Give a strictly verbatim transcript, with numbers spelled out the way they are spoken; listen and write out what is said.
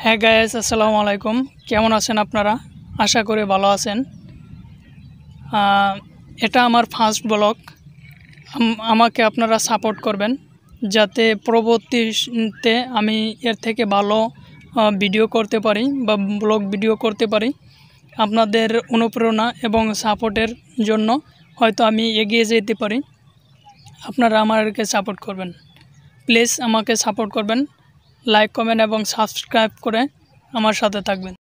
হ্যাঁ গাইস, আসসালামু আলাইকুম। কেমন আছেন আপনারা? আশা করি ভালো আছেন। এটা আমার ফার্স্ট ব্লগ। আমাকে আপনারা সাপোর্ট করবেন যাতে পরবর্তীতে আমি এর থেকে ভালো ভিডিও করতে পারি বা ব্লগ ভিডিও করতে পারি। আপনাদের অনুপ্রেরণা এবং সাপোর্টের জন্য হয়তো আমি এগিয়ে যেতে পারি। আপনারা আমাকে সাপোর্ট করবেন, প্লিজ আমাকে সাপোর্ট করবেন। লাইক, কমেন্ট এবং সাবস্ক্রাইব করে আমার সাথে থাকবেন।